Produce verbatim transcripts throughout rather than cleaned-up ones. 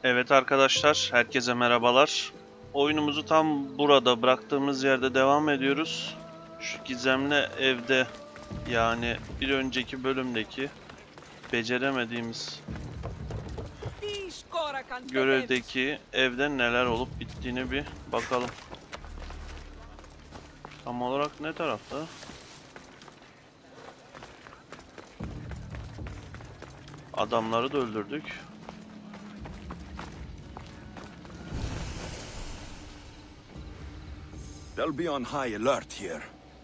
Evet arkadaşlar, herkese merhabalar. Oyunumuzu tam burada bıraktığımız yerde devam ediyoruz. Şu gizemli evde, yani bir önceki bölümdeki beceremediğimiz görevdeki evde neler olup bittiğini bir bakalım. Tam olarak ne tarafta? Adamları da öldürdük. They'll be on high alert here.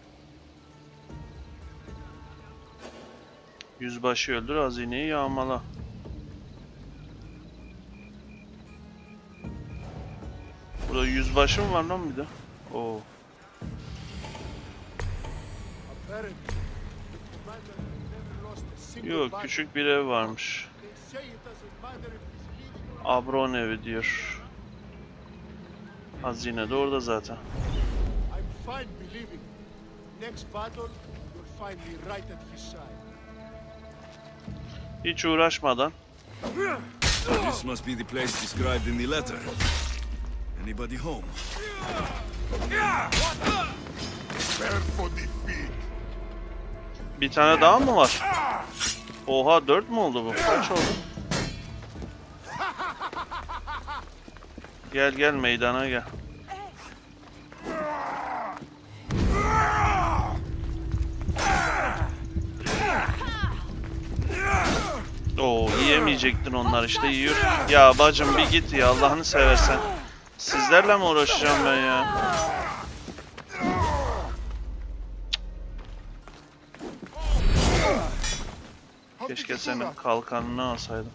Yüzbaşı öldür, hazineyi yağmala. Burada yüzbaşı mı var lan bir de? Oo. Yok, küçük bir ev varmış. Abron evi diyor. Hazine de orada zaten. Hiç uğraşmadan. This must be the place described in the letter. Anybody home? Bir tane daha mı var? Oha, dört mü oldu bu? Kaç oldu? Gel gel meydana gel. Oo, yiyemeyecektin onlar, işte yiyor. Ya bacım bir git ya, Allah'ını seversen. Sizlerle mi uğraşacağım ben ya? Keşke senin kalkanını alsaydım.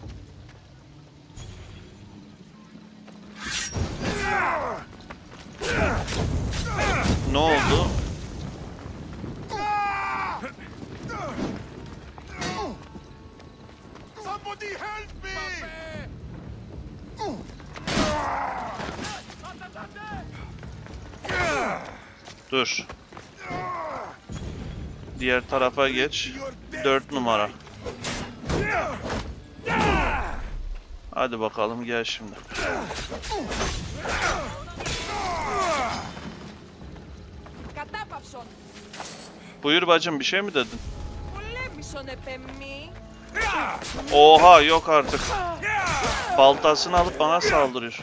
Ne oldu? Dur. Diğer tarafa geç. Dört numara. Hadi bakalım, gel şimdi. Buyur bacım, bir şey mi dedin? Oha, yok artık. Baltasını alıp bana saldırıyor.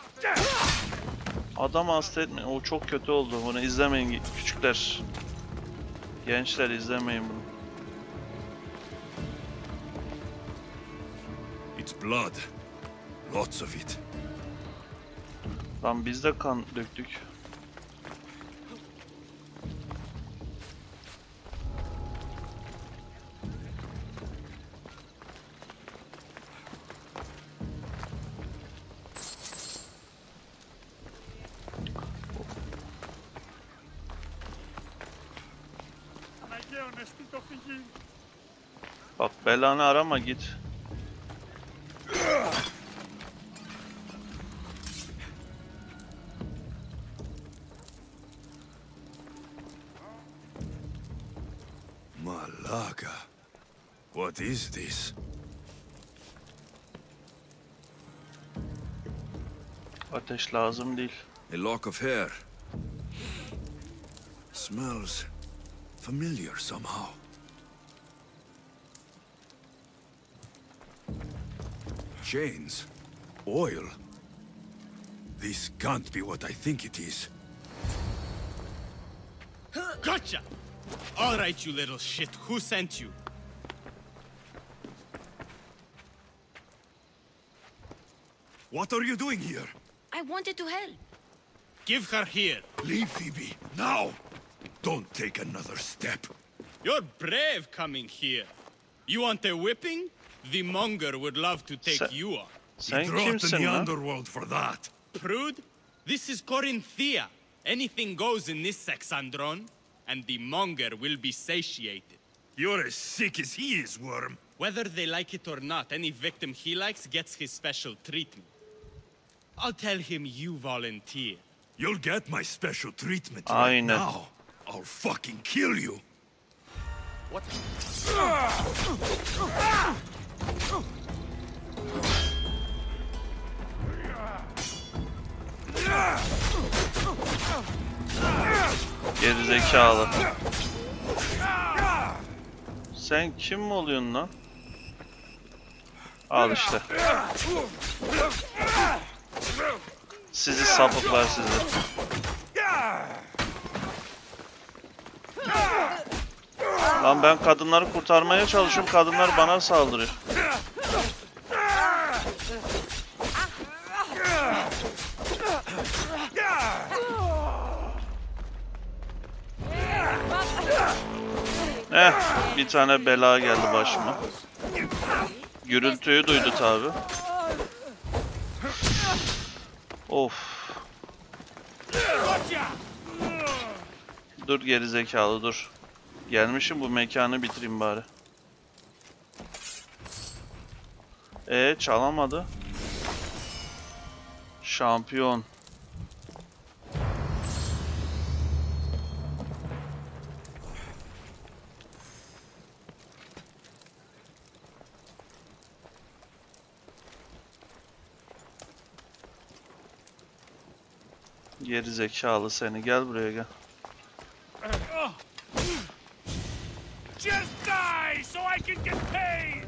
Adam hasta etme. O çok kötü oldu. Bunu izlemeyin küçükler. Gençler izlemeyin bunu. It's blood. Lots of it. Lan biz de kan döktük. Bak, belanı arama, git. Malaga. What is this? Ateş lazım değil. A lock of hair. Smells familiar somehow. Chains. Oil. This can't be what I think it is. Gotcha! All right, you little shit. Who sent you? What are you doing here? I wanted to help. Give her here. Leave, Phoebe, now! Don't take another step. You're brave coming here. You want a whipping? The monger would love to take Sen, you on. sen He brought in kimsin the lan? underworld for that. Prude, this is Corinthia. Anything goes in this Sexandron, and the monger will be satiated. You're as sick as he is, Worm. Whether they like it or not, any victim he likes gets his special treatment. I'll tell him you volunteer. You'll get my special treatment Aynen. right now. I'll fucking kill you. What? Gerizekalı. Sen kim mi oluyorsun lan? Al işte. Sizi sapıklar sizler. Lan ben kadınları kurtarmaya çalışıyorum. Kadınlar bana saldırıyor. Eh, bir tane bela geldi başıma. Gürültüyü duydu tabi. Of. Dur gerizekalı dur. Gelmişim, bu mekanı bitireyim bari. Ee çalamadı. Şampiyon. Geri zekalı seni, gel buraya gel. Just die so I can get paid.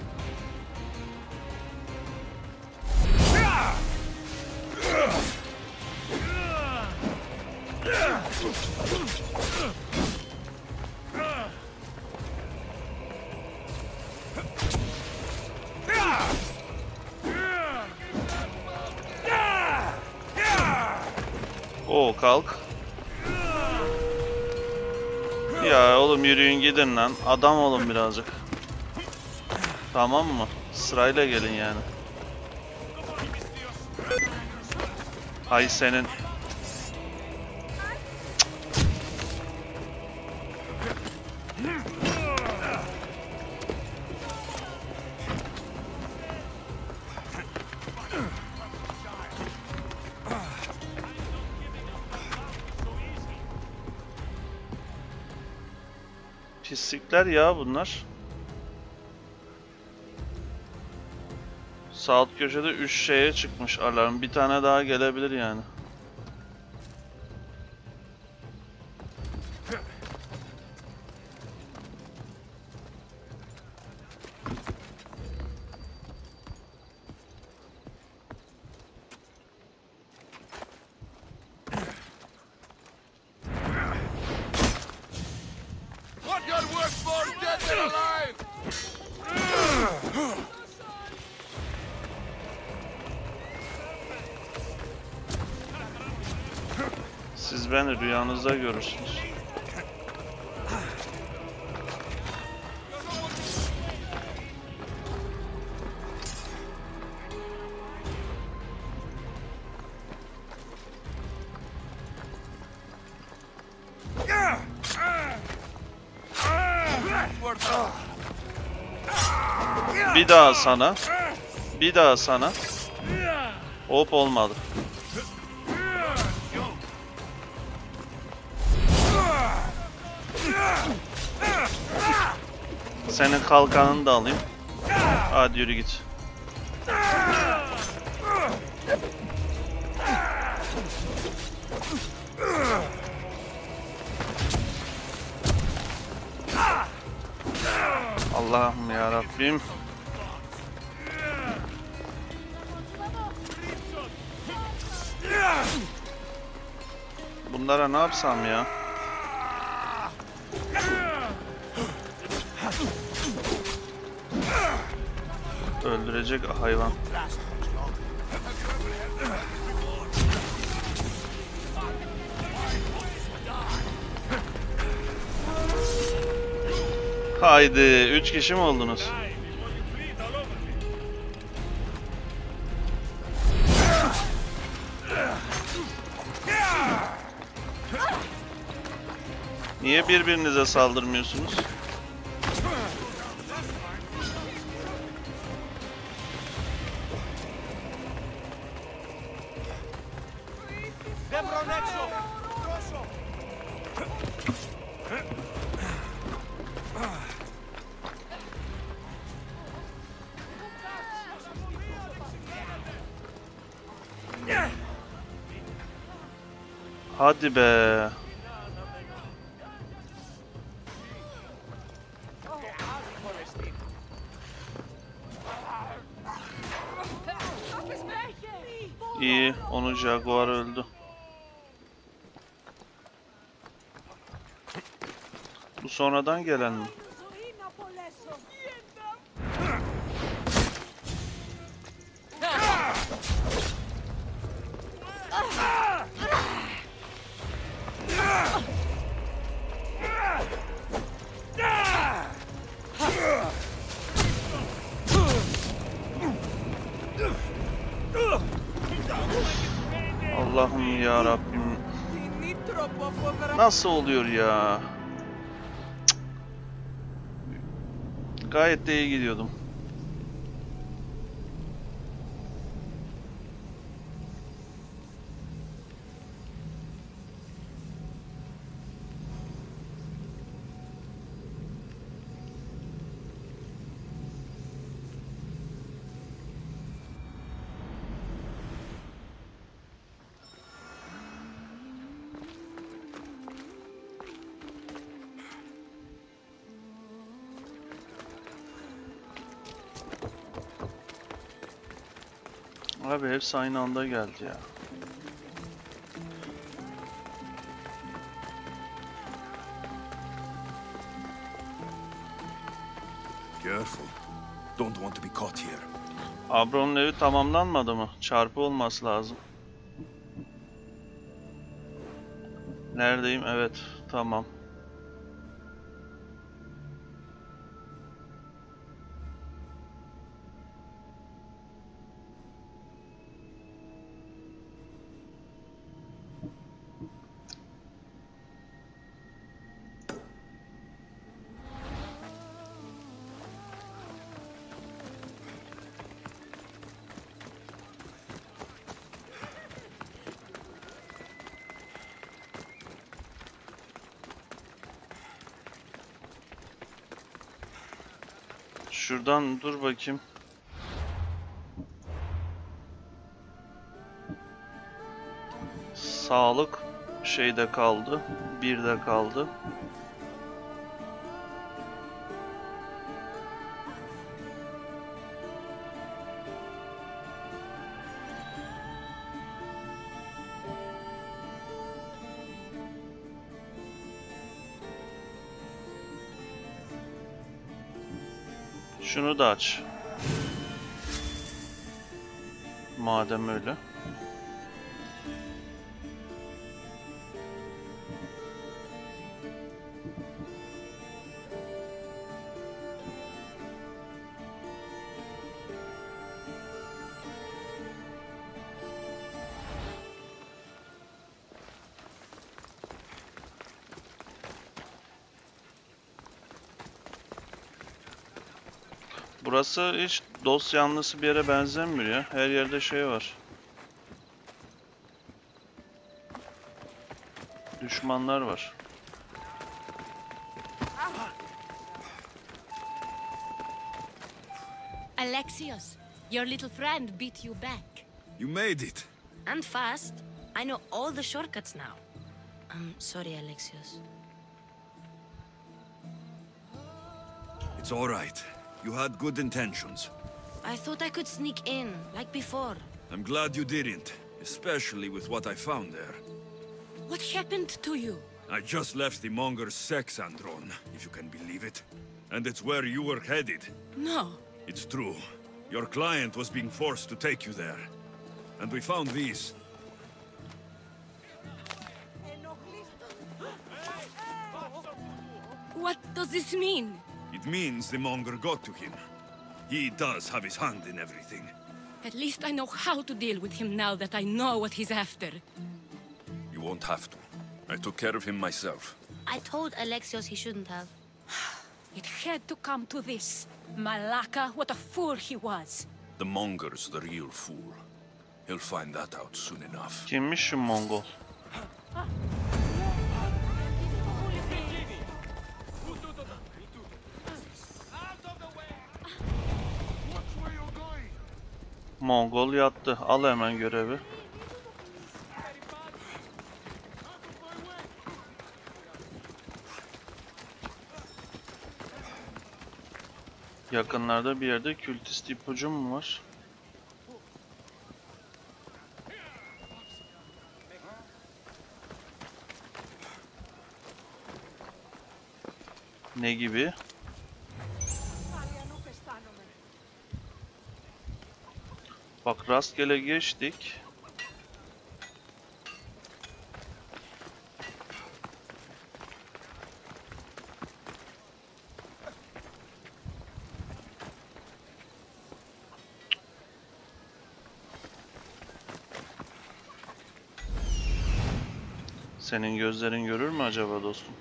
Oo kalk. Ya oğlum yürüyün gidin lan. Adam olun birazcık. Tamam mı? Sırayla gelin yani. Hay senin. Pislikler ya bunlar. Sağ alt köşede üç şeye çıkmış alarm. Bir tane daha gelebilir yani. What your work for, dead and alive? Siz beni rüyanızda görürsünüz. Bir daha sana. Bir daha sana. Hop olmadı. Senin kalkanını da alayım. Hadi yürü git. Allah'ım ya Rabbim. Bunlara ne yapsam ya? Öldürecek hayvan. Haydi, üç kişi mi oldunuz? Niye birbirinize saldırmıyorsunuz? Hadi be. İyi, onu Jaguar öldü. Bu sonradan gelen mi? Allah'ım ya Rabbim. Nasıl oluyor ya? Cık. Gayet de iyi gidiyordum. Abi hepsi aynı anda geldi ya. Careful. Don't want to be caught here. Abron'un evi tamamlanmadı mı? Çarpı olması lazım. Neredeyim? Evet, tamam. Şuradan dur bakayım. Sağlık şeyde kaldı. Bir de kaldı. Şunu da aç. Madem öyle. Burası hiç dost yanlısı bir yere benzemiyor ya. Her yerde şey var. Düşmanlar var. Alexios, your little friend beat you back. You made it. And fast. I know all the shortcuts now. I'm sorry, Alexios. It's all right. You had good intentions. I thought I could sneak in, like before. I'm glad you didn't, especially with what I found there. What happened to you? I just left the Monger's Sexandron, if you can believe it. And it's where you were headed. No. It's true. Your client was being forced to take you there. And we found these. What does this mean? It means the Monger got to him. He does have his hand in everything. At least I know how to deal with him now that I know what he's after. You won't have to. I took care of him myself. I told Alexios he shouldn't have. It had to come to this. Malaka, what a fool he was. The Monger's the real fool. He'll find that out soon enough. Kimmiş şu Mongol? Mongol yattı. Al hemen görevi. Yakınlarda bir yerde kültist ipucu mu var? Ne gibi? Bak rastgele geçtik. Senin gözlerin görür mü acaba dostum?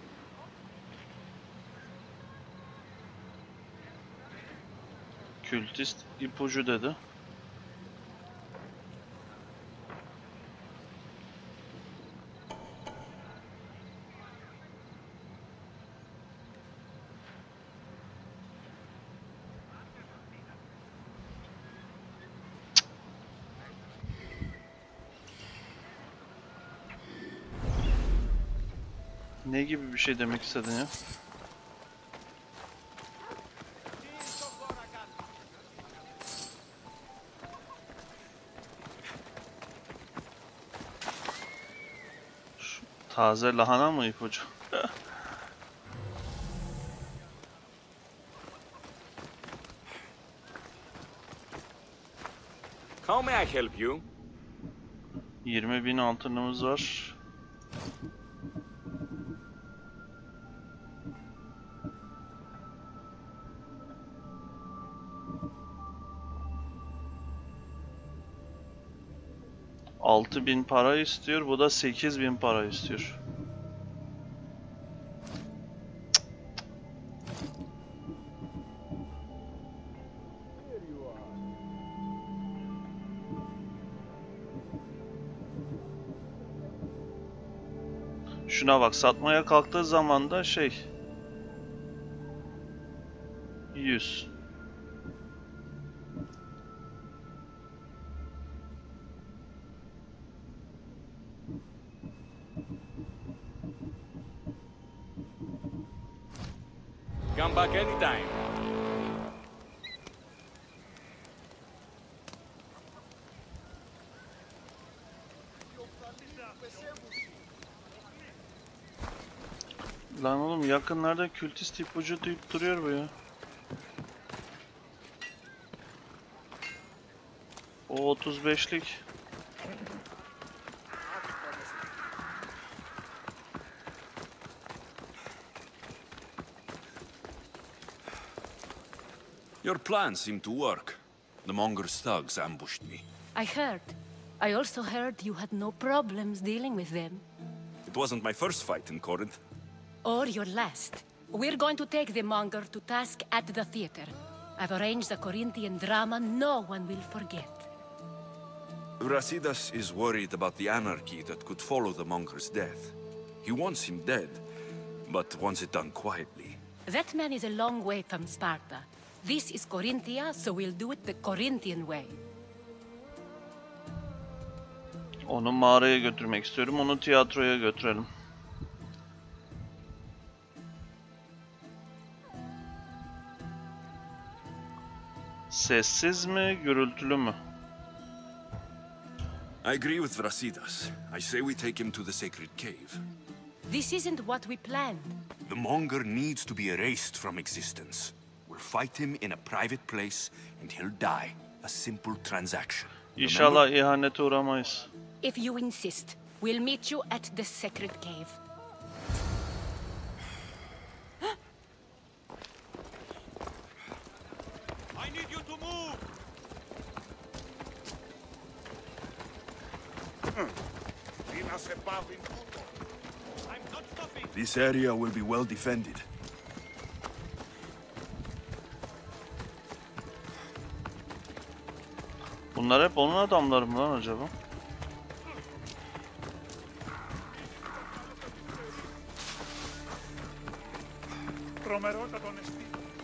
Kültist ipucu dedi. Ne gibi bir şey demek istedin ya? Şu taze lahana mı ipucu? How may I help you? yirmi bin altınımız var. altı bin para istiyor. Bu da sekiz bin para istiyor. Şuna bak, satmaya kalktığı zaman da şey yüz. Come back anytime. Lan oğlum, yakınlarda kültist ipucu deyip duruyor bu ya. O otuz beşlik. Your plan seemed to work. The Monger's thugs ambushed me. I heard. I also heard you had no problems dealing with them. It wasn't my first fight in Corinth. Or your last. We're going to take the monger to task at the theater. I've arranged a Corinthian drama no one will forget. Brasidas is worried about the anarchy that could follow the Monger's death. He wants him dead, but wants it done quietly. That man is a long way from Sparta. This is Corinthia, so we'll do it the Corinthian way. Onu mağaraya götürmek istiyorum. Onu tiyatroya götürelim. Sessiz mi, gürültülü mü? I agree with Brasidas. I say we take him to the sacred cave. This isn't what we planned. The Monger needs to be erased from existence. We'll fight him in a private place, and he'll die. A simple transaction. İnşallah ihanete uğramayız. If you insist, we'll meet you at the sacred cave. I need you to move! I'm not stopping! This area will be well defended. Bunlar hep onun adamları mı lan acaba? Τρομερότατο νεστή.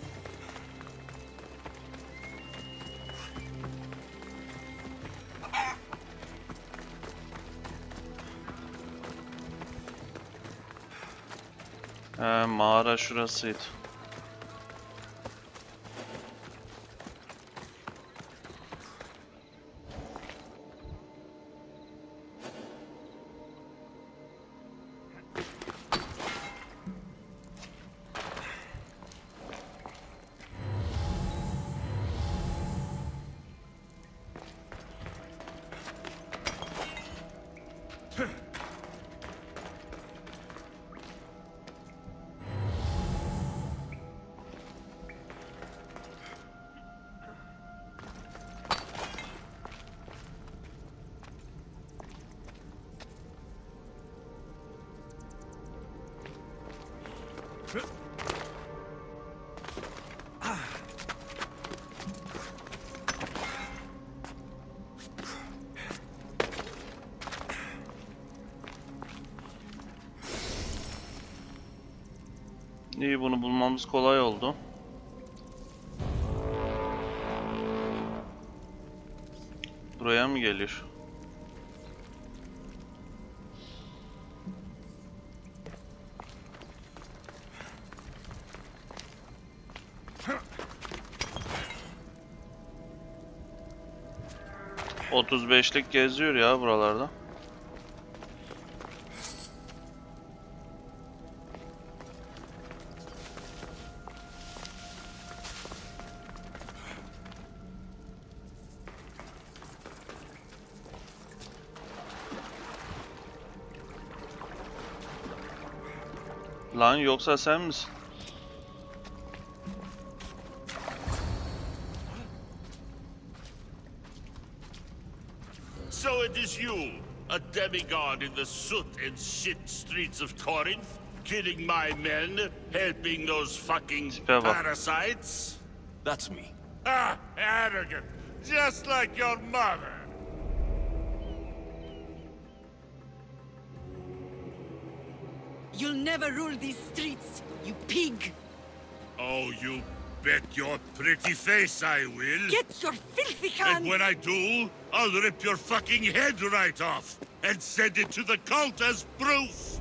He, mağara şurasıydı. İyi, bunu bulmamız kolay oldu. Buraya mı geliyor? otuz beşlik geziyor ya buralarda. Lan yoksa sen misin? So it is you, a demigod in the soot and shit streets of Corinth, killing my men, helping those fucking Tipe bak. parasites? That's me. Ah, arrogant, just like your mother. You'll never rule these streets, you pig! Oh, you bet your pretty face I will. Get your filthy hands! And when I do, I'll rip your fucking head right off and send it to the cult as proof.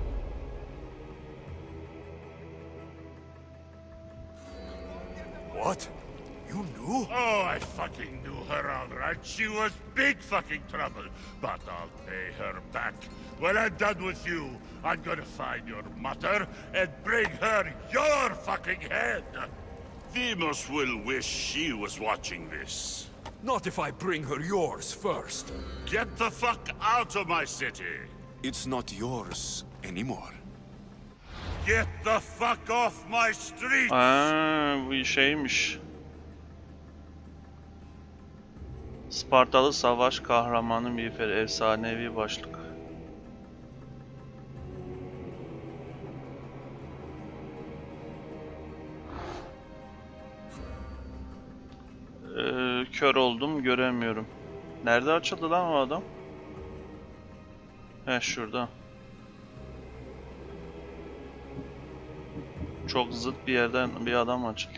What? You knew? Oh, I fucking knew her all right. She was big fucking trouble. But I'll pay her back. When I'm done with you, I'm gonna find your mother and bring her your fucking head. Demos will wish she was watching this. Not if I bring her yours first. Get the fuck out of my city. It's not yours anymore. Get the fuck off my street. Aa, bu şeymiş. Spartalı savaş kahramanı miğferi, efsanevi başlık. Ee, kör oldum, göremiyorum. Nerede açıldı lan o adam? He, şurada. Çok zıt bir yerden bir adam açıldı.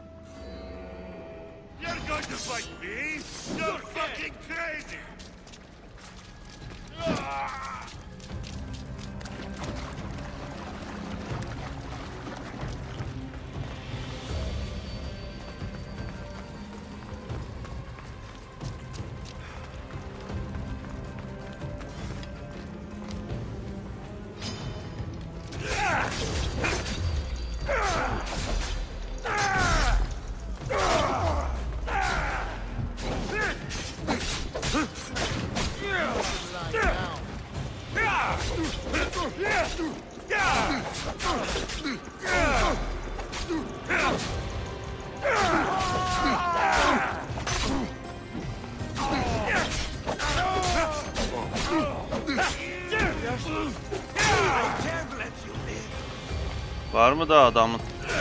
You're going to fight me? You're fucking crazy. Var mı da adamın?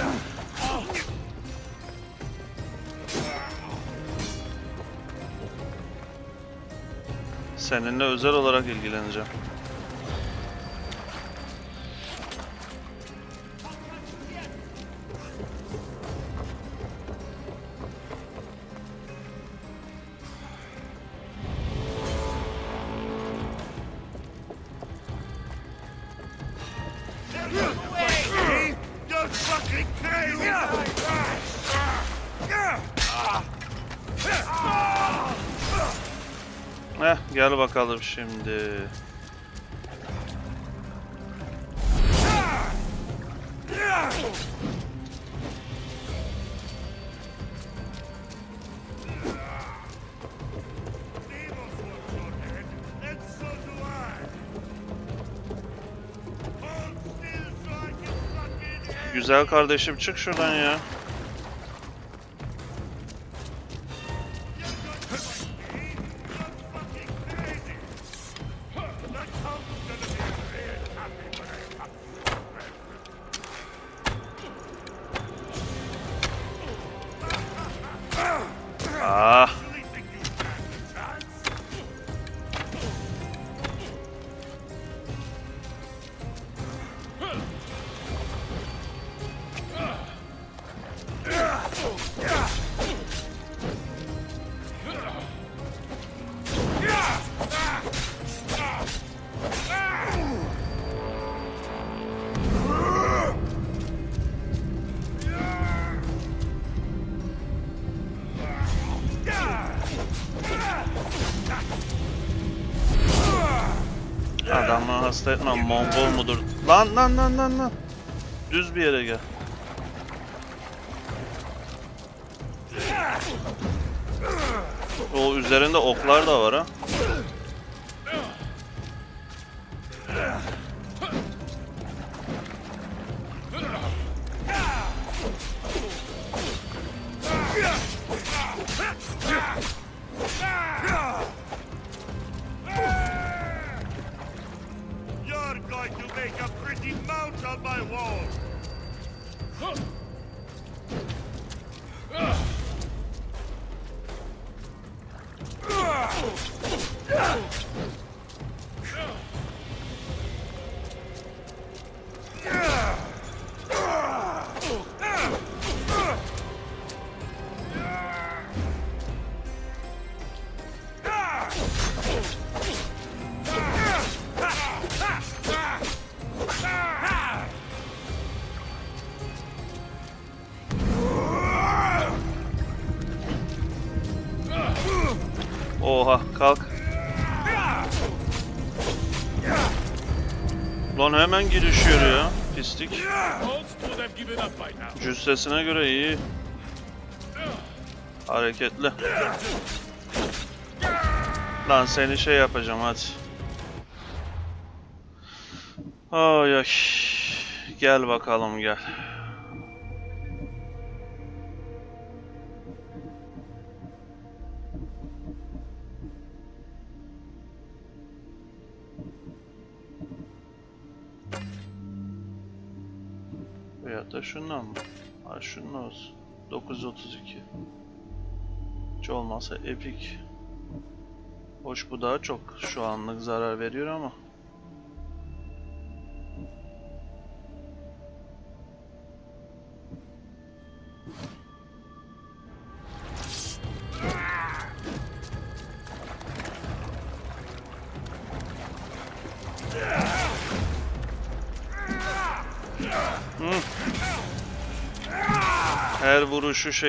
Seninle özel olarak ilgileneceğim. You're fucking crazy. Heh, gel bakalım şimdi. And so do I. Hold still so I can fucking air. Güzel kardeşim, çık şuradan ya. Adamı hasta etme, Mongol mudur? Lan lan lan lan lan. Düz bir yere gel. O üzerinde oklar da var ha. You're going to make a pretty mount on my wall. Oha, kalk. Lan hemen girişiyor ya, pislik. Cüssesine göre iyi. Hareketli. Lan seni şey yapacağım, hadi. Ay ay. Gel bakalım, gel. Ya da şundan mı? Ha, şunun olsun. dokuz yüz otuz iki. Hiç olmazsa Epic. Hoş, bu daha çok şu anlık zarar veriyor ama. Hı. Her vuruşu şey.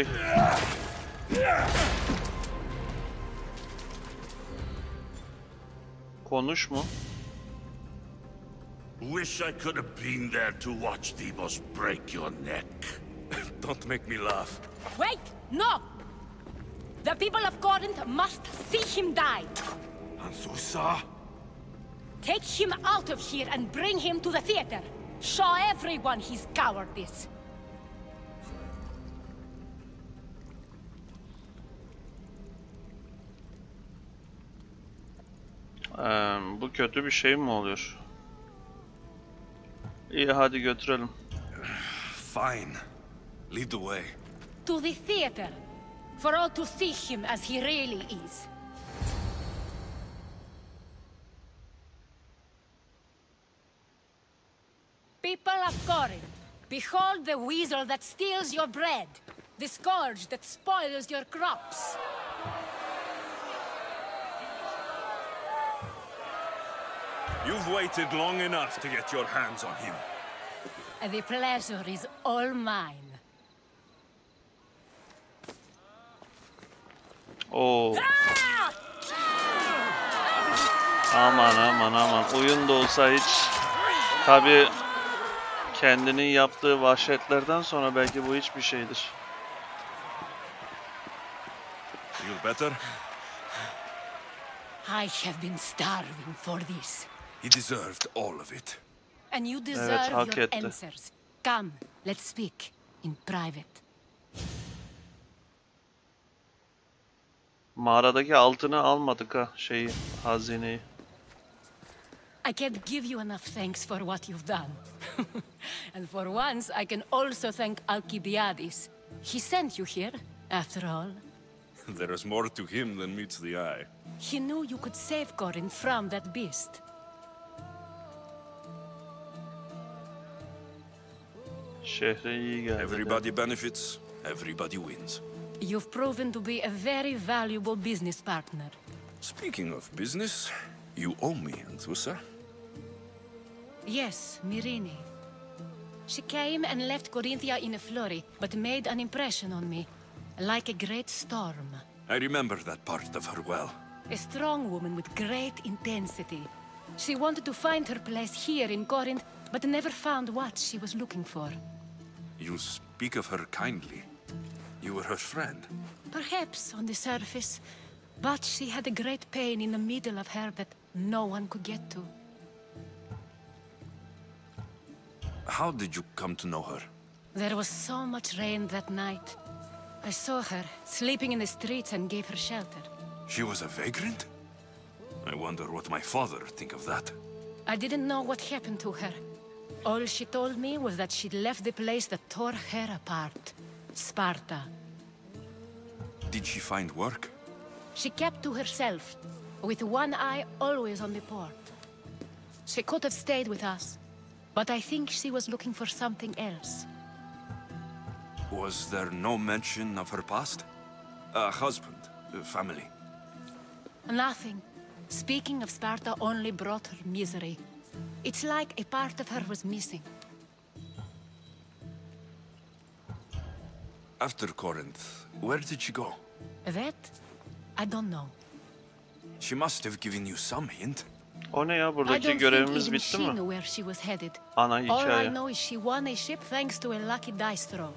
Konuş mu? Wish I could have been there to watch Deimos break your neck. Don't make me laugh. Wait! No! The people of Corinth must see him die! Anzusa? Take him out of here and bring him to the theater! Show everyone his cowardice! Ee, bu kötü bir şey mi oluyor? İyi, hadi götürelim. Fine. Lead the way. To the theater! For all to see him as he really is. People of Corinth, behold the weasel that steals your bread, the scourge that spoils your crops. You've waited long enough to get your hands on him. The pleasure is all mine. Oo. Aman aman aman. Oyun da olsa hiç. Tabii kendinin yaptığı vahşetlerden sonra belki bu hiçbir şeydir. Feel better? I have been starving for this. He deserved all of it. And you Evet, deserve hak your etti. answers. Come, let's speak in private. Mağaradaki altını almadık ha, şeyi, hazineyi. I can't give you enough thanks for what you've done. And for once, I can also thank Alcibiades. He sent you here, after all. There is more to him than meets the eye. He knew you could save Corinth from that beast. Şehre iyi geldi. Everybody benefits, everybody wins. You've proven to be a very valuable business partner. Speaking of business, you owe me, Anthusa. Yes, Myrine. She came and left Corinthia in a flurry, but made an impression on me, like a great storm. I remember that part of her well. A strong woman with great intensity. She wanted to find her place here in Corinth, but never found what she was looking for. You speak of her kindly. You were her friend. Perhaps on the surface, but she had a great pain in the middle of her that no one could get to. How did you come to know her? There was so much rain that night. I saw her, sleeping in the streets, and gave her shelter. She was a vagrant? I wonder what my father think of that. I didn't know what happened to her. All she told me was that she'd left the place that tore her apart. Sparta. Did she find work? She kept to herself, with one eye always on the port. She could have stayed with us, but I think she was looking for something else. Was there no mention of her past? A husband, a family? Nothing. Speaking of Sparta only brought her misery. It's like a part of her was missing. After Corinth, where did she go? That? I don't know. She must have given you some hint. O ne ya? I Buradaki don't think görevimiz even bitti she mi? knew where she was headed. Ana All I hikaye. know is she won a ship thanks to a lucky dice throw.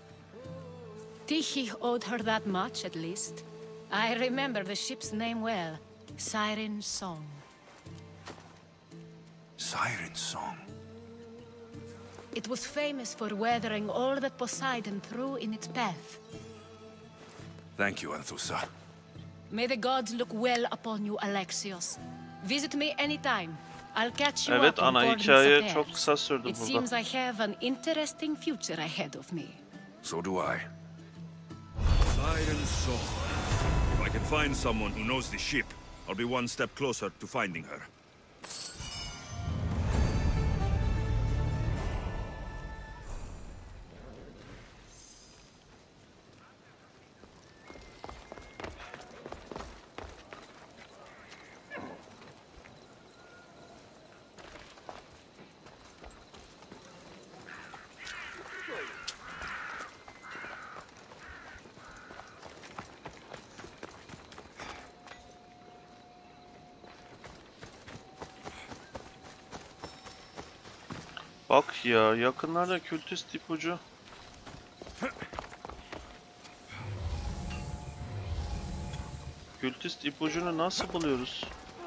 Tyche owed her that much, at least. I remember the ship's name well. Siren Song. Siren Song. It was famous for weathering all that Poseidon threw in its path. Thank you, Anthusa. May the gods look well upon you, Alexios. Visit me anytime. I'll catch you Evet, up on ana Gordon's hikaye affairs. çok kısa sürdü It burada. seems I have an interesting future ahead of me. So do I. Siren Song. If I can find someone who knows the ship, I'll be one step closer to finding her. Bak ya, yakınlarda kültist ipucu. Kültist ipucunu nasıl buluyoruz?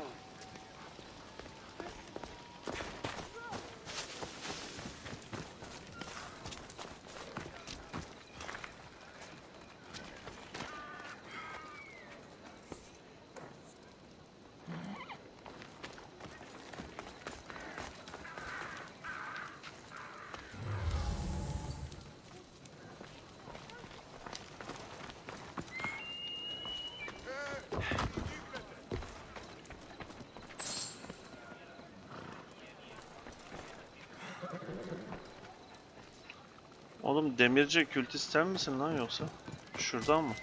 Oğlum demirci kültist sen misin lan yoksa? Şuradan mı?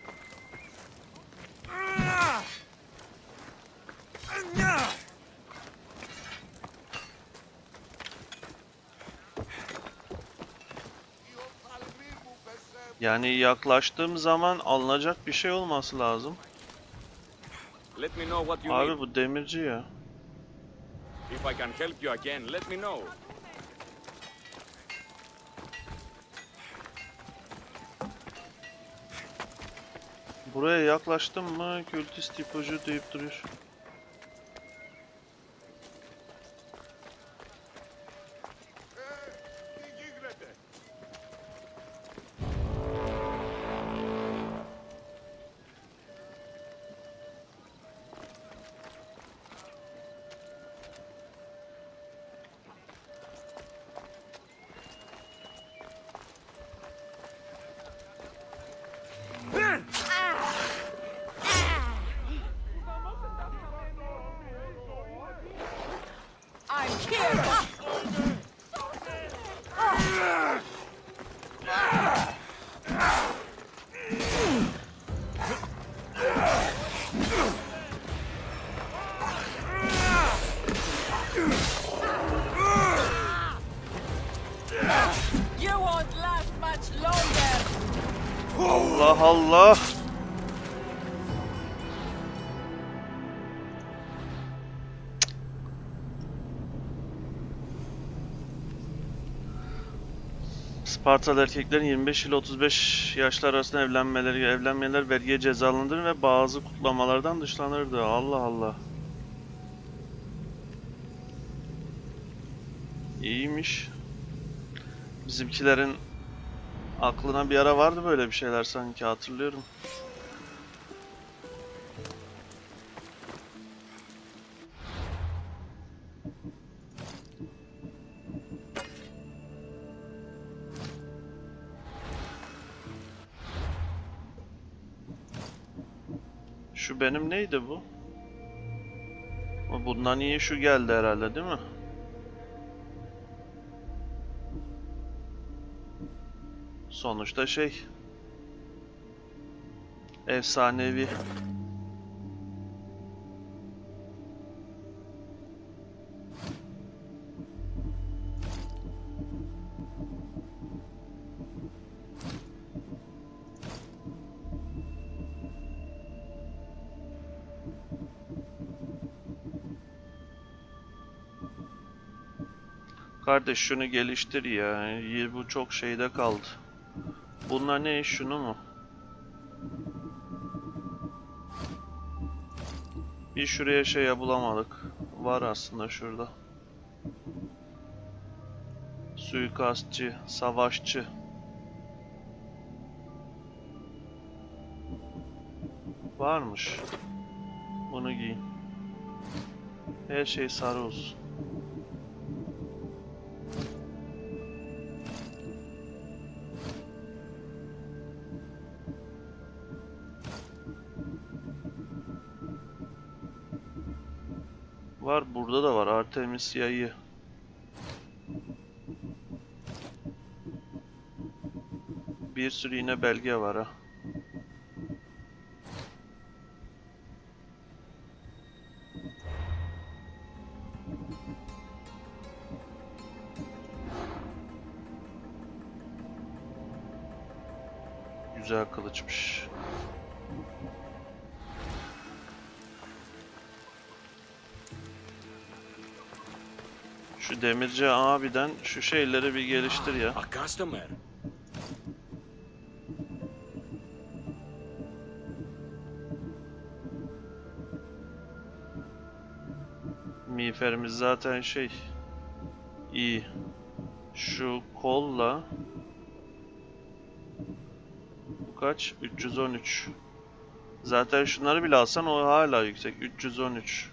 Yani yaklaştığım zaman alınacak bir şey olması lazım. Let me know what you Abi need. bu demirci ya. If I can help you again, let me know. Buraya yaklaştım mı kültist ipucu deyip duruyor. You won't last much longer. Allah Allah. Spartalı erkeklerin yirmi beş ile otuz beş yaşlar arasında evlenmeleri, evlenmeler vergiye cezalandırır ve bazı kutlamalardan dışlanırdı. Allah Allah. İyiymiş. Bizimkilerin aklına bir ara vardı böyle bir şeyler sanki, hatırlıyorum. Şu benim neydi bu? Bundan iyi şu geldi herhalde, değil mi? Sonuçta şey, efsanevi. Kardeş şunu geliştir ya. Bu çok şeyde kaldı. Bunlar ne? Şunu mu? Bir şuraya şey bulamadık. Var aslında şurada. Suikastçı, savaşçı. Varmış. Bunu giyin. Her şey sarı olsun. Var, burada da var Artemis yayı. Bir sürü yine belge var ha. Güzel kılıçmış. Şu demirci abiden şu şeyleri bir geliştir ya. A customer. Miğferimiz zaten şey iyi. Şu kolla bu kaç? üç yüz on üç. Zaten şunları bile alsan o hala yüksek. üç yüz on üç.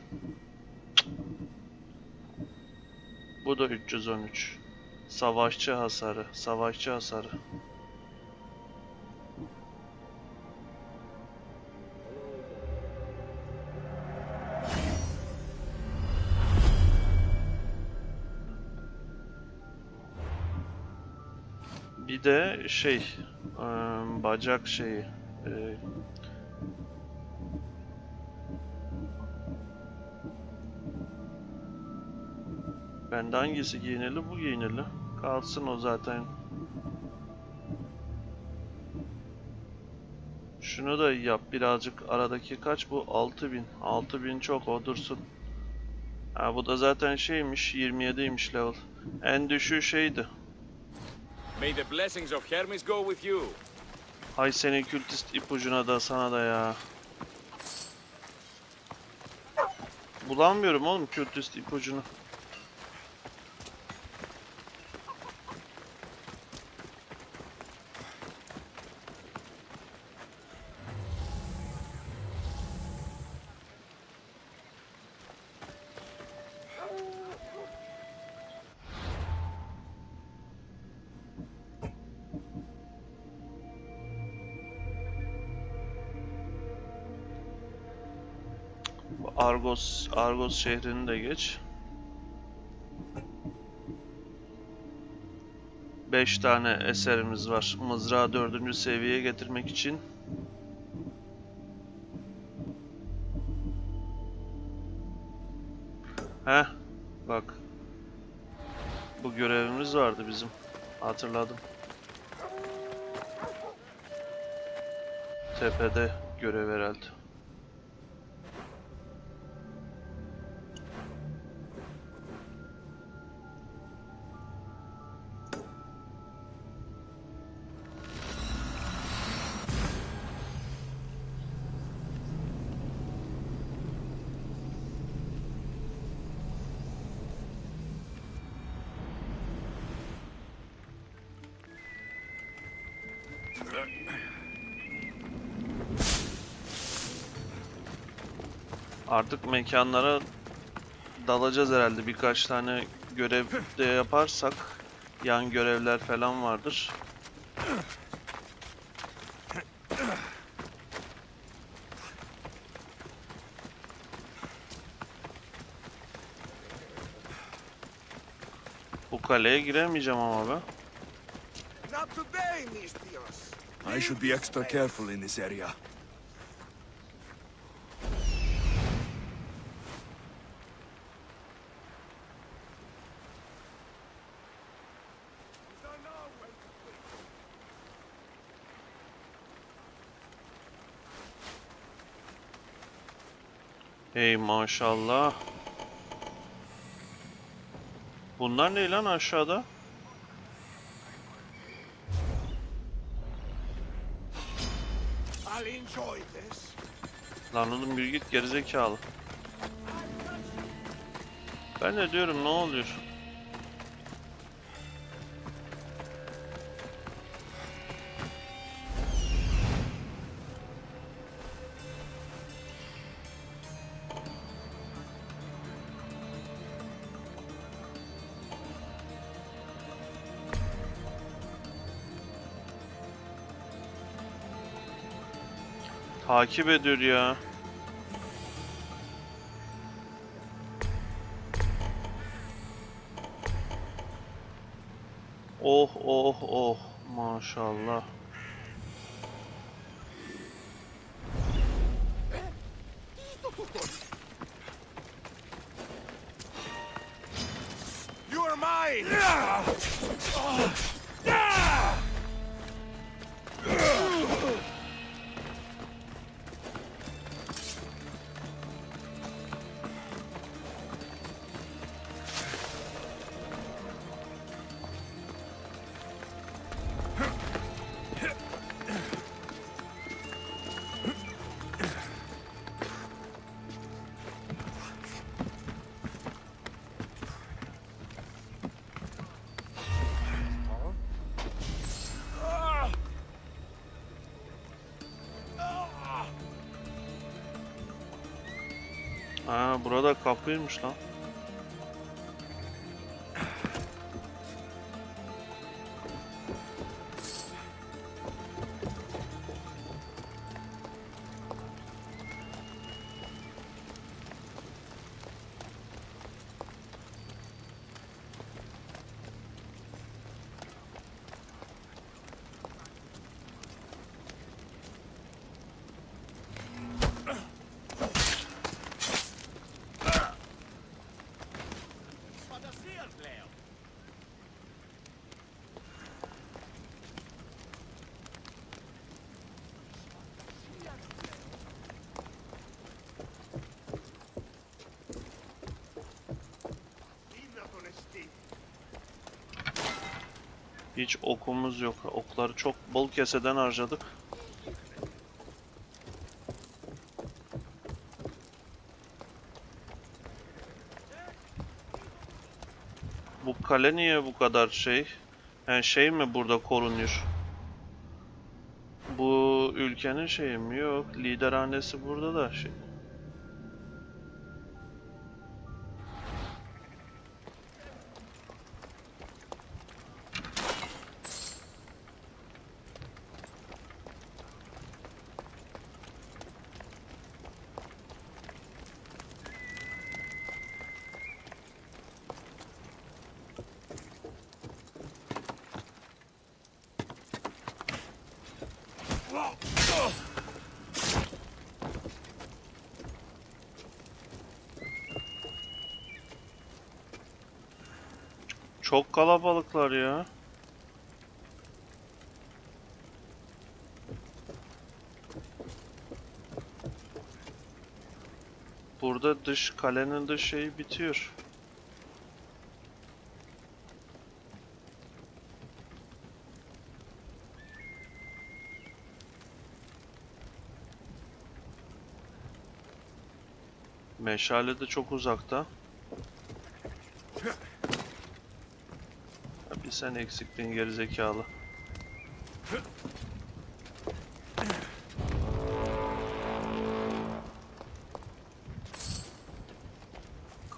Bu da üç yüz on üç. Savaşçı hasarı, savaşçı hasarı. Bir de şey, ıı, bacak şeyi. Ee, bende hangisi giyinirli? Bu giyinirli. Kalsın o zaten. Şunu da yap birazcık, aradaki kaç bu? altı bin. altı bin çok, o dursun. Ha, bu da zaten şeymiş, yirmi yediymiş level. En düşüğü şeydi. May the blessings of Hermes go with you. Hay senin kültist ipucuna da, sana da ya. Bulamıyorum oğlum kültist ipucunu. Argos, Argos şehrini de geç. beş tane eserimiz var. Mızrağı dördüncü seviyeye getirmek için. Heh, bak. Bu görevimiz vardı bizim. Hatırladım. Tepede görev herhalde. Artık mekanlara dalacağız herhalde. Birkaç tane görev de yaparsak yan görevler falan vardır. Bu kaleye giremeyeceğim ama ben. I should be extra careful in this area. Hey maşallah. Bunlar ne lan aşağıda? Lan oğlum bir git gerizekalı. Ben de diyorum ne oluyor? Takip ediyor ya. Oh oh oh maşallah. You are mine! Ha burada kapıymış lan. Hiç okumuz yok. Okları çok bol keseden harcadık. Bu kale niye bu kadar şey? Yani şey mi burada korunuyor? Bu ülkenin şeyi mi? Yok. Liderhanesi burada da şey. Çok kalabalıklar ya. Burada dış kalenin dış şeyi bitiyor. Meşale de çok uzakta. Bir sen eksiktin gerizekalı.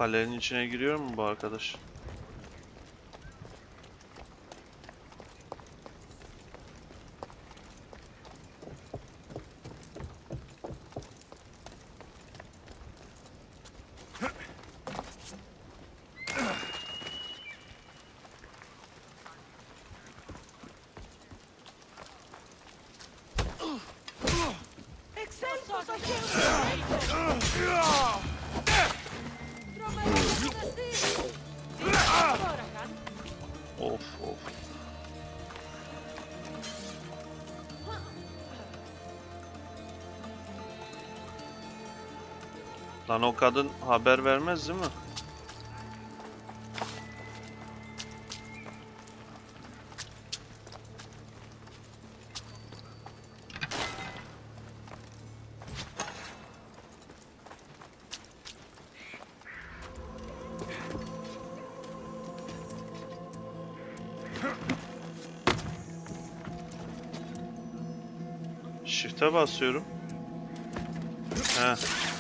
Kalenin içine giriyor mu bu arkadaş? Of of. Lan o kadın haber vermez değil mi? Shift'e basıyorum. He.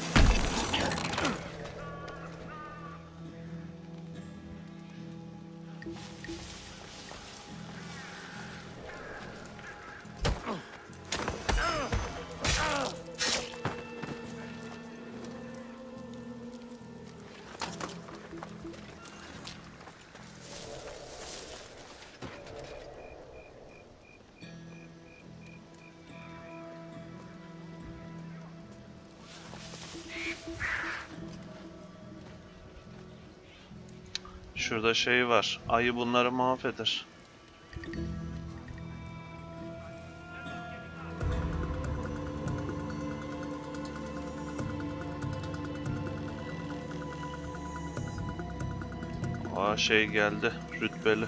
Şurada şey var. Ayı bunları mahveder. Aa şey geldi. Rütbeli.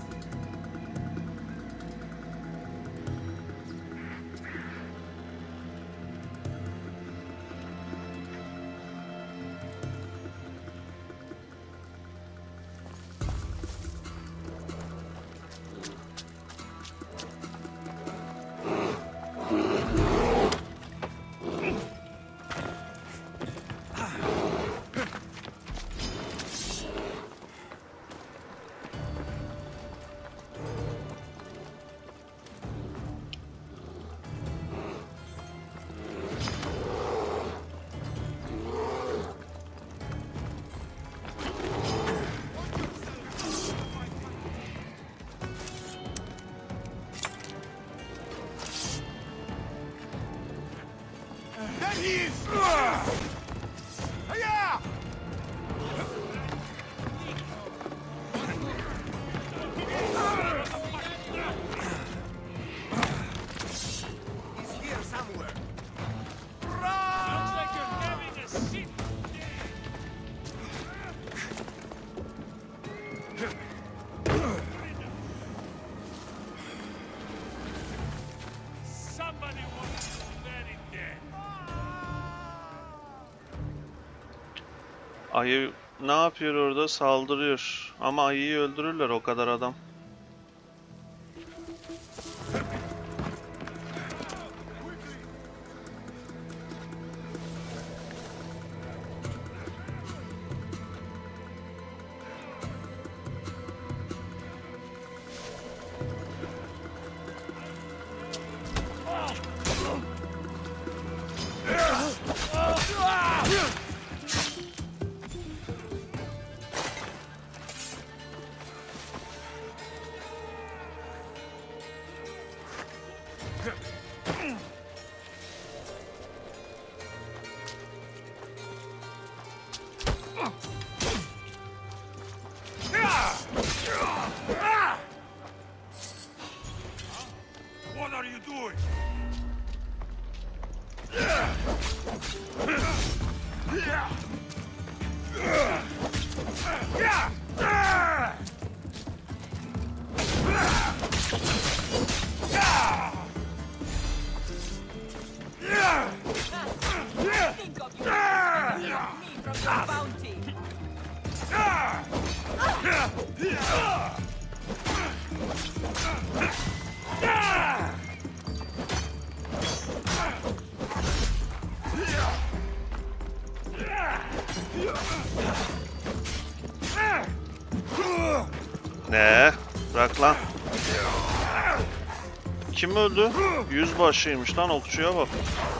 Ayı ne yapıyor orada? Saldırıyor. Ama ayıyı öldürürler o kadar adam. What are you doing? Ne? Bırak lan. Kim öldü? Yüzbaşıymış lan, okçuya bak.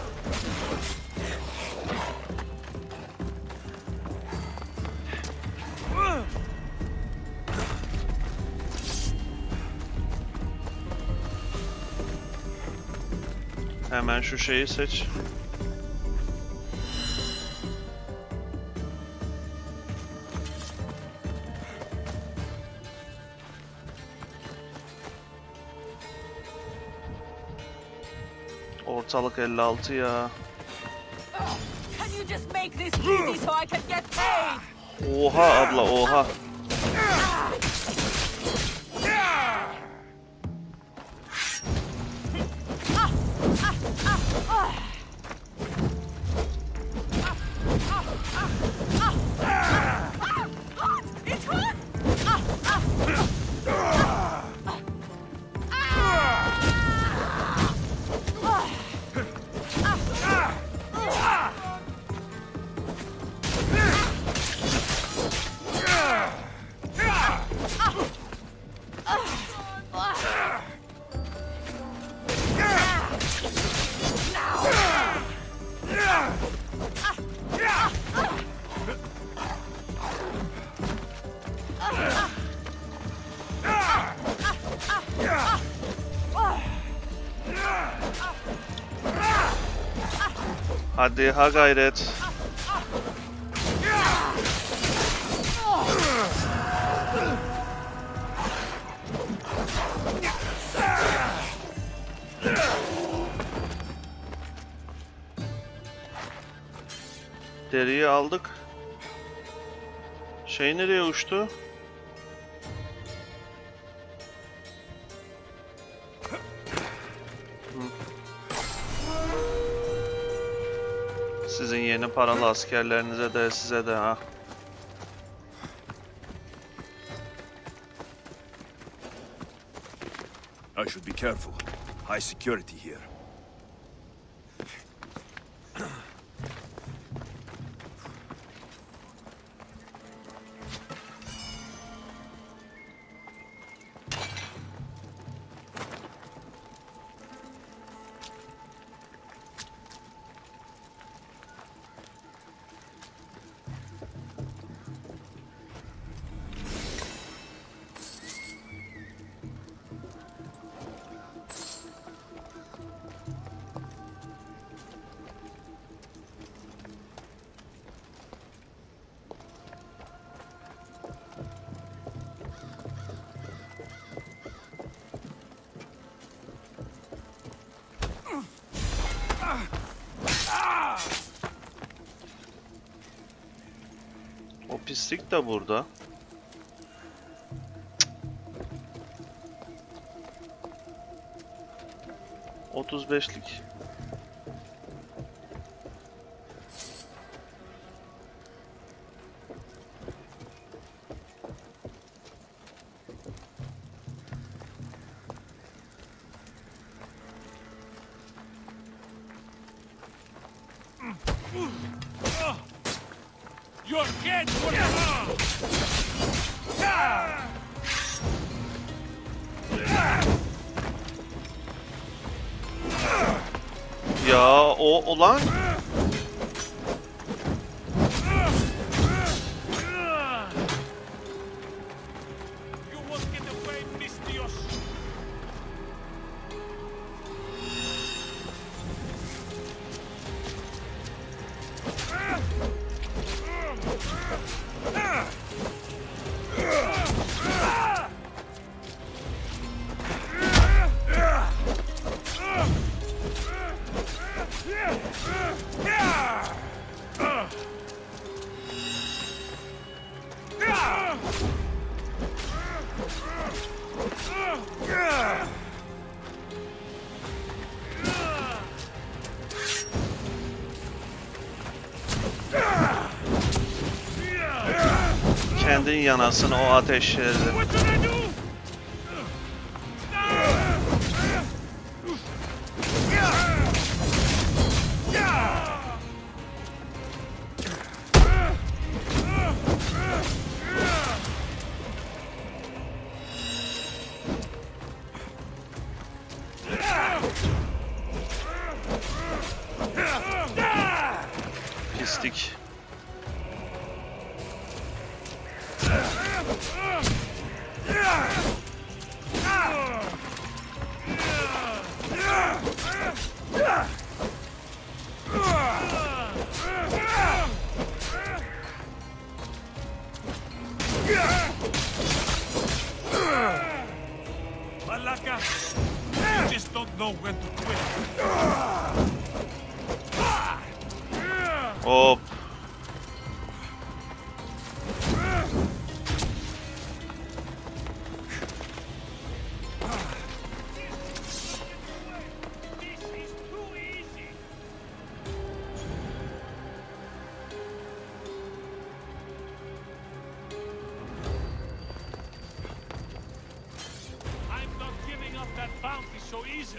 Hemen şu şeyi seç. Ortalık elli altı ya. Can you just make this easy so I can get paid? Oha abla, oha. Hadi ha gayret. Deriyi aldık. Şey nereye uçtu? Sizin yeni paralı askerlerinize de size de ha. I should be careful. High security here. O pislik de burada. otuz beşlik. Your head for Ya o olan You won't get away, Mistios. kendin yanasın o ateşleri. Malaka, you just don't know when to quit. Hop. So easily.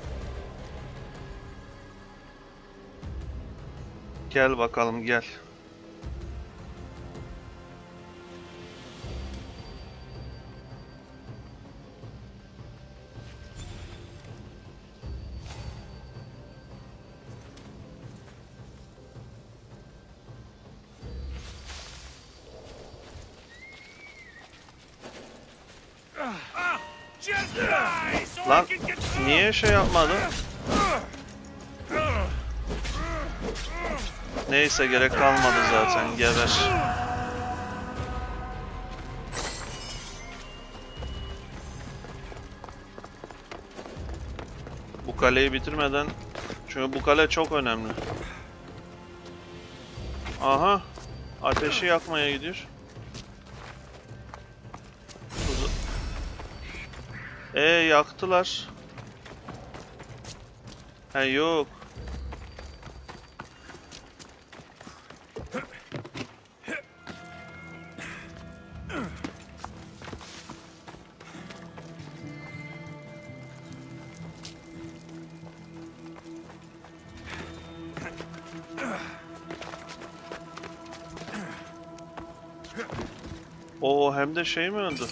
Gel bakalım gel. Lan niye şey yapmadı? Neyse gerek kalmadı zaten, geber. Bu kaleyi bitirmeden, çünkü bu kale çok önemli. Aha, ateşi yakmaya gidiyor. Ee yaktılar. He yok. Oo hem de şey mi öldü?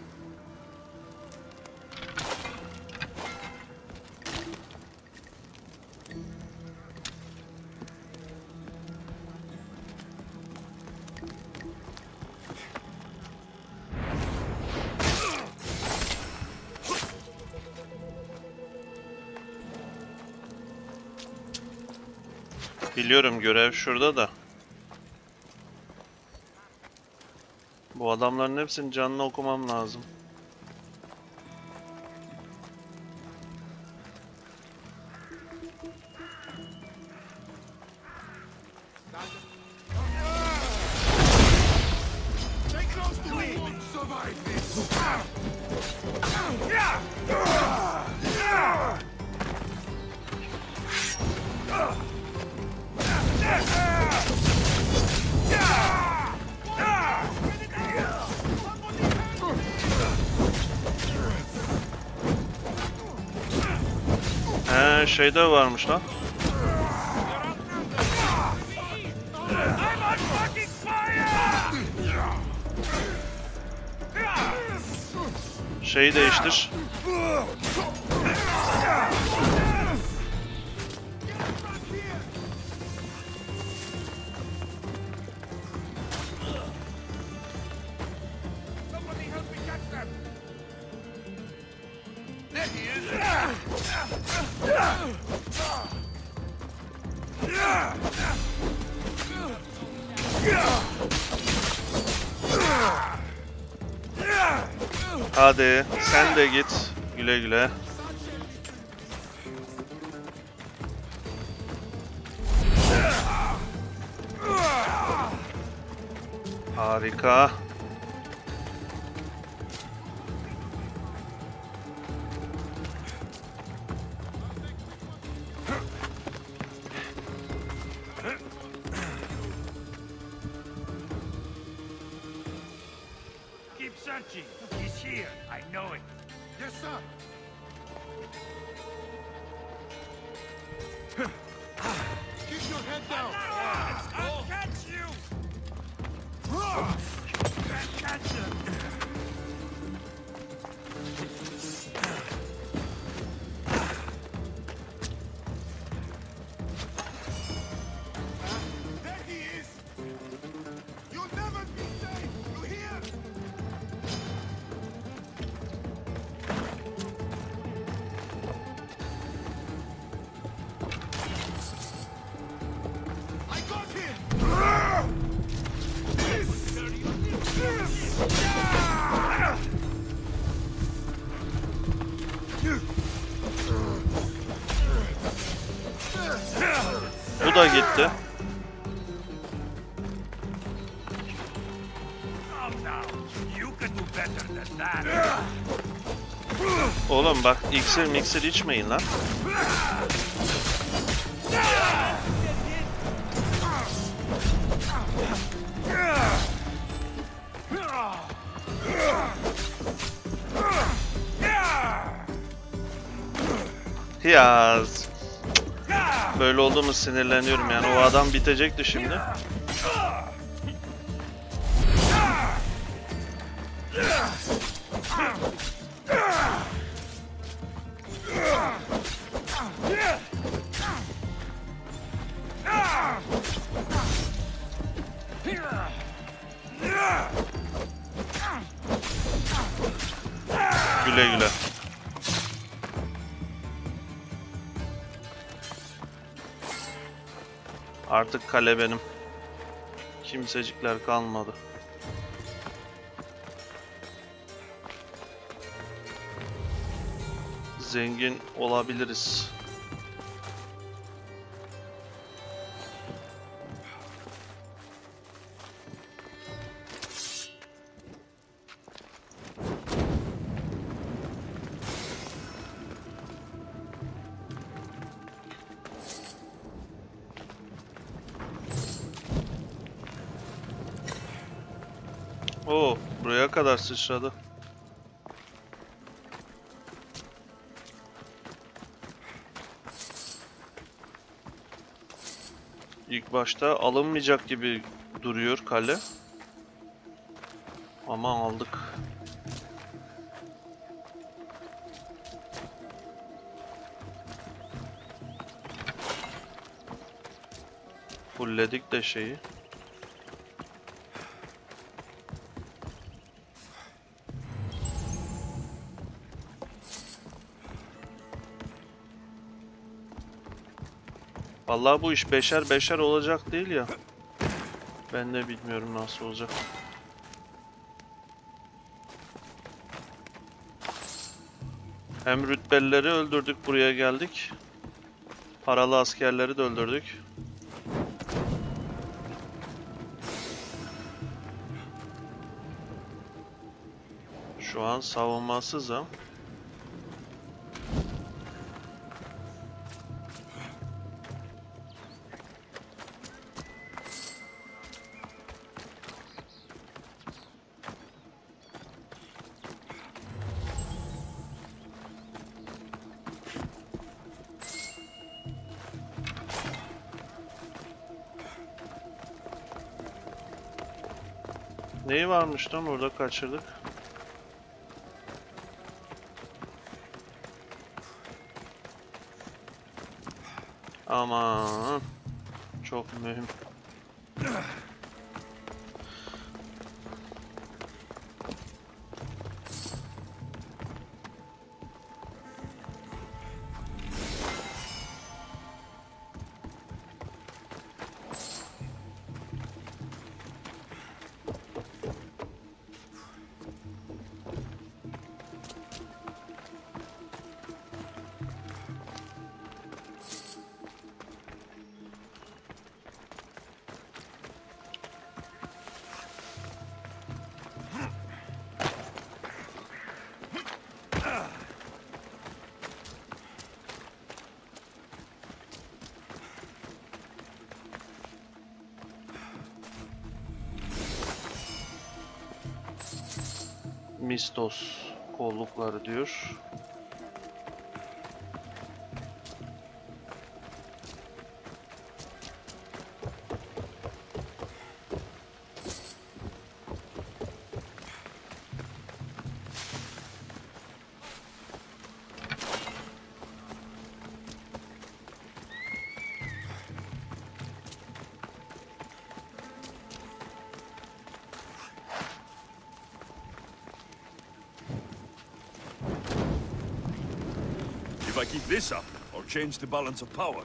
Biliyorum görev şurada da. Bu adamların hepsinin canını okumam lazım. He şeyde varmış lan. Şeyi değiştir. Hadi sen de git güle güle. Harika. Keep searching. He's here. I know it. Yes, sir. Keep your head down. I'll catch you. Can't catch him. There he is. You'll never be safe. You hear? Bu da gitti. Oğlum bak, iksir miksir içmeyin lan. Ya böyle olduğumu sinirleniyorum yani, o adam bitecekti şimdi. Güle güle. Artık kale benim. Kimsecikler kalmadı. Zengin olabiliriz. Oo, buraya kadar sıçradı. İlk başta alınmayacak gibi duruyor kale. Ama aldık. Fullledik de şeyi. Vallahi bu iş beşer beşer olacak değil ya. Ben de bilmiyorum nasıl olacak. Hem rütbelileri öldürdük, buraya geldik. Paralı askerleri de öldürdük. Şu an savunmasız ha. Neyi varmış lan orada, kaçırdık. Aman çok mühim. Mistos kollukları diyor. If I keep this up, I'll change the balance of power.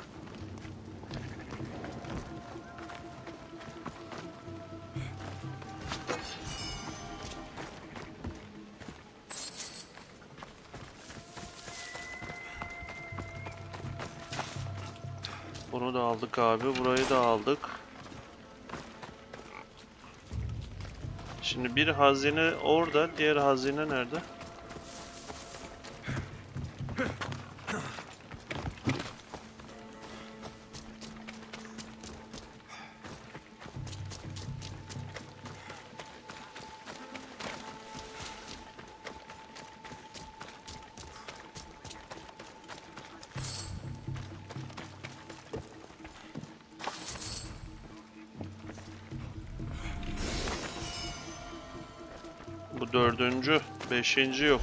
Bunu da aldık abi. Burayı da aldık. Şimdi bir hazine orada. Diğer hazine nerede? Bu dördüncü, beşinci yok.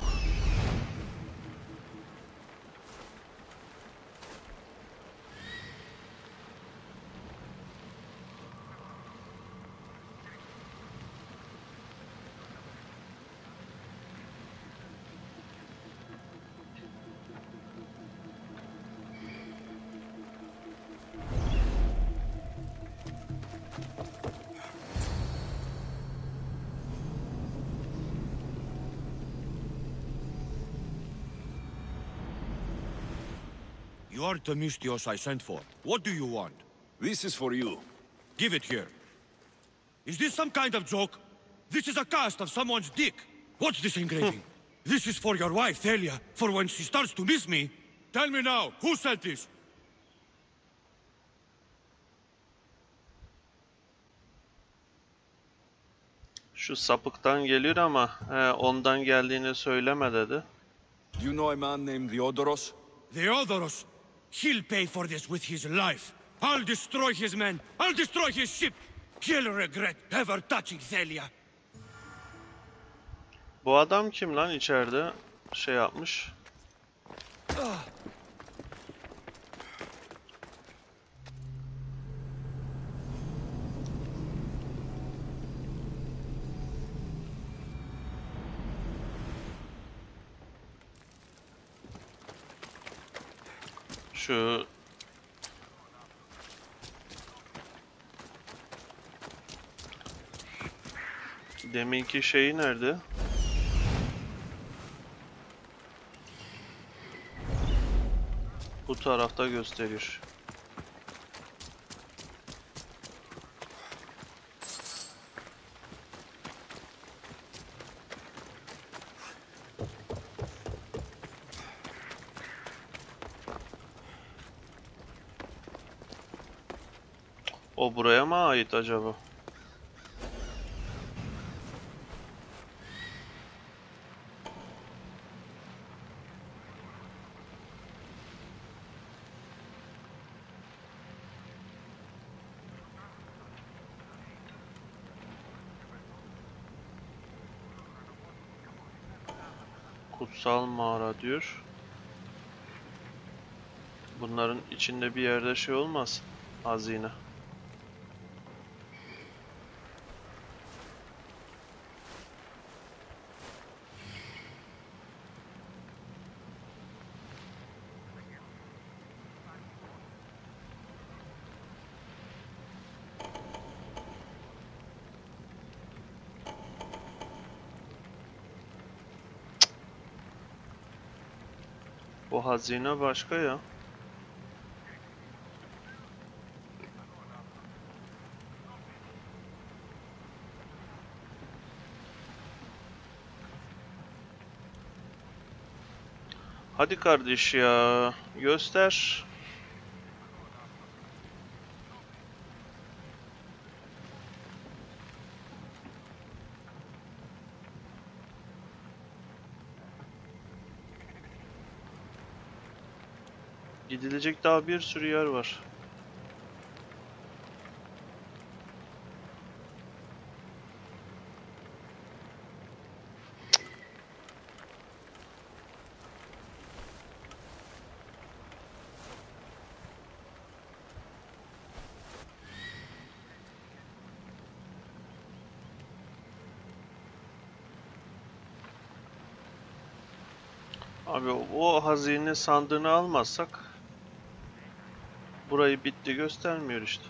You are Themistios I sent for. What do you want? This is for you. Give it here. Is this some kind of joke? This is a cast of someone's dick. What's this engraving? This is for your wife, Thalia, for when she starts to miss me. Tell me now, who sent this? Şu sapıktan geliyor ama he, ondan geldiğini söyleme dedi. Do you know a man named Theodoros? Theodoros! He'll pay for this with his life. I'll destroy his men. I'll destroy his ship. He'll regret ever touching Thalia. Bu adam kim lan içeride şey yapmış? Şu deminki şeyi nerede? Bu tarafta gösterir. O buraya mı ait acaba? Kutsal mağara diyor. Bunların içinde bir yerde şey olmaz. Hazine. O hazine başka ya. Hadi kardeş ya, göster. Gidilecek daha bir sürü yer var. Abi o hazine sandığını almazsak burayı bitti göstermiyor işte.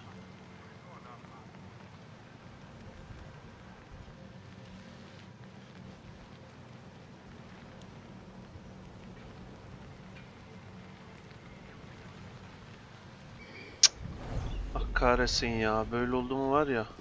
Cık. kahretsin ya. Böyle oldu mu var ya.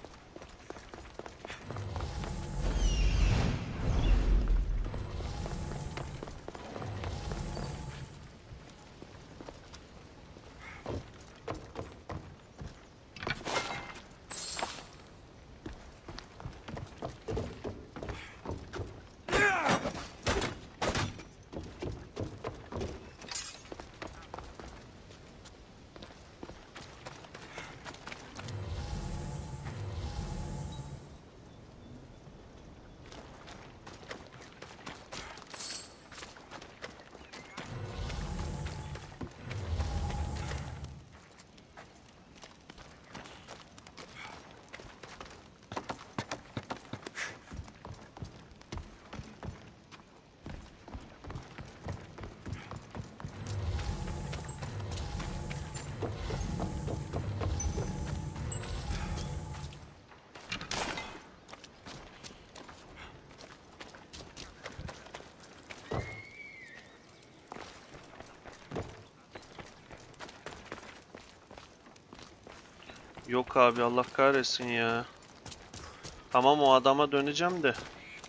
Yok abi, Allah kahretsin ya. Tamam, o adama döneceğim de.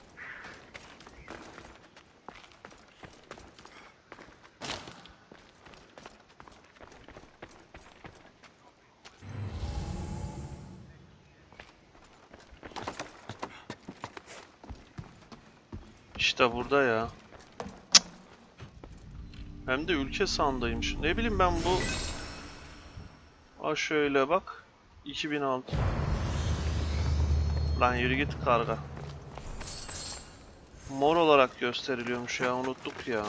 İşte burada ya. Cık. Hem de ülke sandığıymış. Ne bileyim ben bu. Aa şöyle bak. iki bin altı. Lan yürü git karga. Mor olarak gösteriliyormuş ya, unuttuk ya.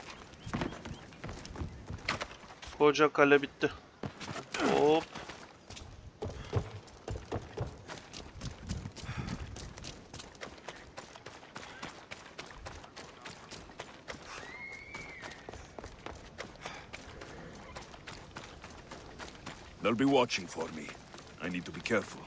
Koca kale bitti. Hop. They'll be watching for me. I need to be careful.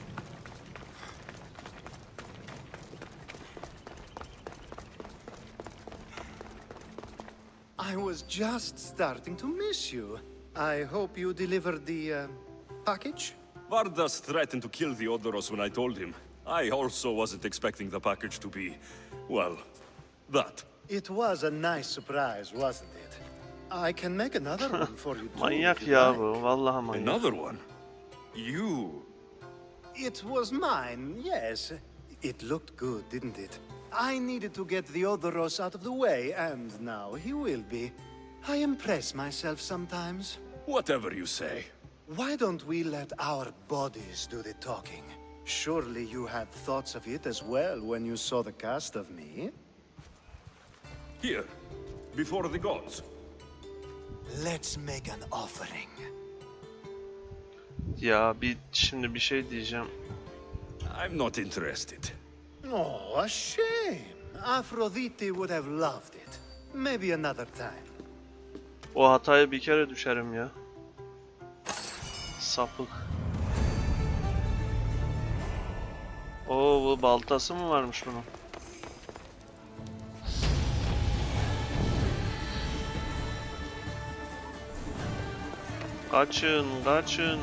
I was just starting to miss you. I hope you delivered the uh, package? Vardas threatened to kill Theodoros when I told him. I also wasn't expecting the package to be, well, that. It was a nice surprise, wasn't it? I can make another one for you too. Manyak ya bu, vallahi manyak. Another one? You? It was mine, yes. It looked good, didn't it? I needed to get Theodoros out of the way, and now he will be. I impress myself sometimes. Whatever you say. Why don't we let our bodies do the talking? Surely you had thoughts of it as well when you saw the cast of me? Here, before the gods. Let's make an offering. Ya bir şimdi bir şey diyeceğim. I'm not interested. Oh, a shame. Aphrodite would have loved it. Maybe another time. O hataya bir kere düşerim ya. Sapık. Oo, bu baltası mı varmış bunun? Kaçın, kaçın.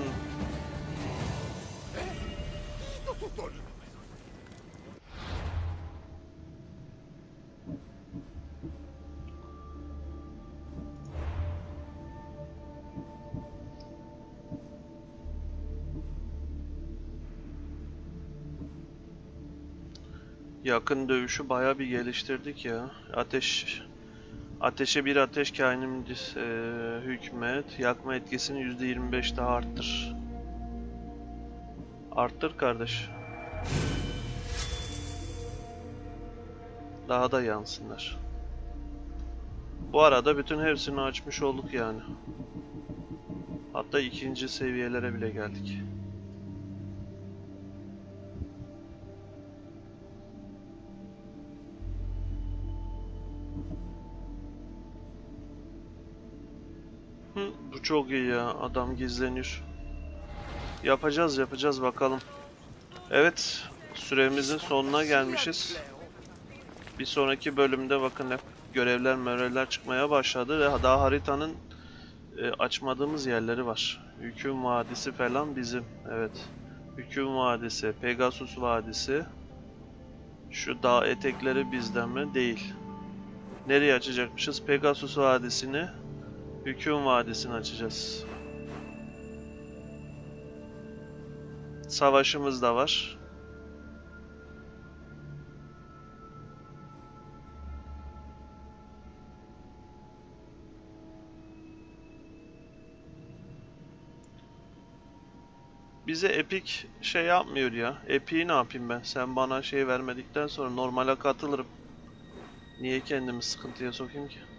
Yakın dövüşü bayağı bir geliştirdik ya. Ateş Ateşe bir ateş kaininin e, hükmet. Yakma etkisini yüzde yirmi beş daha arttır. Arttır kardeş. Daha da yansınlar. Bu arada bütün hepsini açmış olduk yani. Hatta ikinci seviyelere bile geldik. Hı, bu çok iyi ya. Adam gizleniyor. Yapacağız yapacağız bakalım. Evet. Süremizin sonuna gelmişiz. Bir sonraki bölümde bakın hep görevler mörevler çıkmaya başladı ve daha haritanın e, açmadığımız yerleri var. Hüküm Vadisi falan bizim. Evet. Hüküm Vadisi, Pegasus Vadisi. Şu dağ etekleri bizden mi? Değil. Nereye açacakmışız? Pegasus Vadisi'ni, Hüküm Vadisi'ni açacağız. Savaşımız da var. Bize Epic şey yapmıyor ya. Epic'i ne yapayım ben? Sen bana şey vermedikten sonra normale katılırım. Niye kendimi sıkıntıya sokayım ki?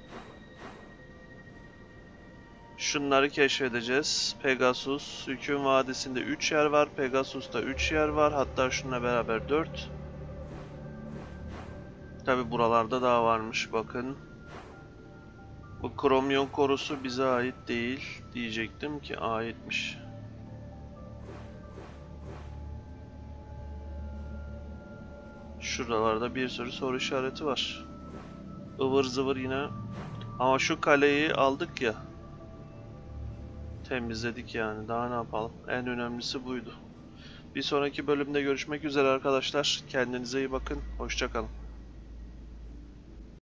Şunları keşfedeceğiz. Pegasus, Hüküm Vadisi'nde üç yer var. Pegasus'ta üç yer var. Hatta şununla beraber dört. Tabi buralarda daha varmış bakın. Bu Kromyon korusu bize ait değil. Diyecektim ki aitmiş. Şuralarda bir sürü soru işareti var. Ivır zıvır yine. Ama şu kaleyi aldık ya. Temizledik yani. Daha ne yapalım? En önemlisi buydu. Bir sonraki bölümde görüşmek üzere arkadaşlar. Kendinize iyi bakın. Hoşça kalın.